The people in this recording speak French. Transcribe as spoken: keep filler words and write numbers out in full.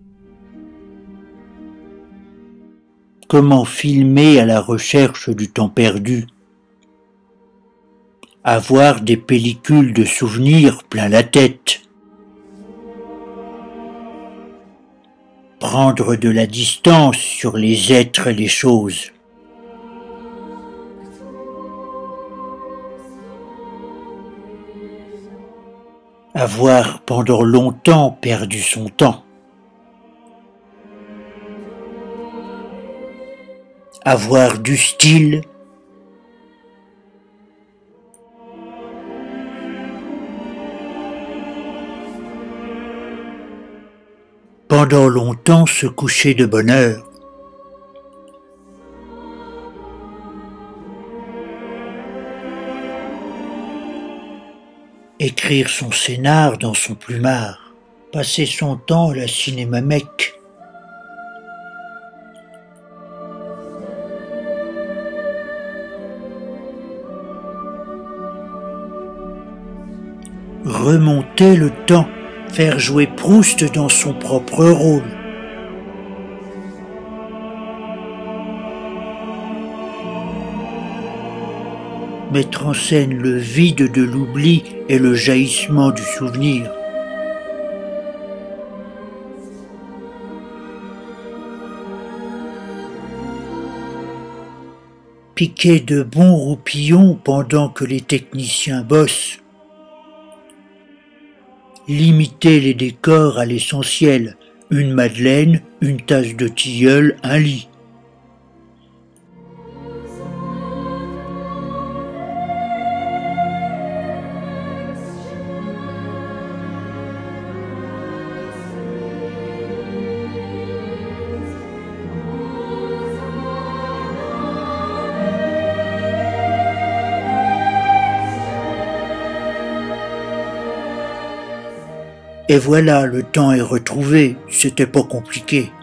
Comment filmer à la recherche du temps perdu? Avoir des pellicules de souvenirs plein la tête. Prendre de la distance sur les êtres et les choses. Avoir pendant longtemps perdu son temps. Avoir du style. Pendant longtemps se coucher de bonne heure. Écrire son scénar dans son plumard. Passer son temps à la cinéma-mecque. Remonter le temps. Faire jouer Proust dans son propre rôle. Mettre en scène le vide de l'oubli et le jaillissement du souvenir. Piquer de bons roupillons pendant que les techniciens bossent. Limiter les décors à l'essentiel, une madeleine, une tasse de tilleul, un lit. Et voilà, le temps est retrouvé, c'était pas compliqué.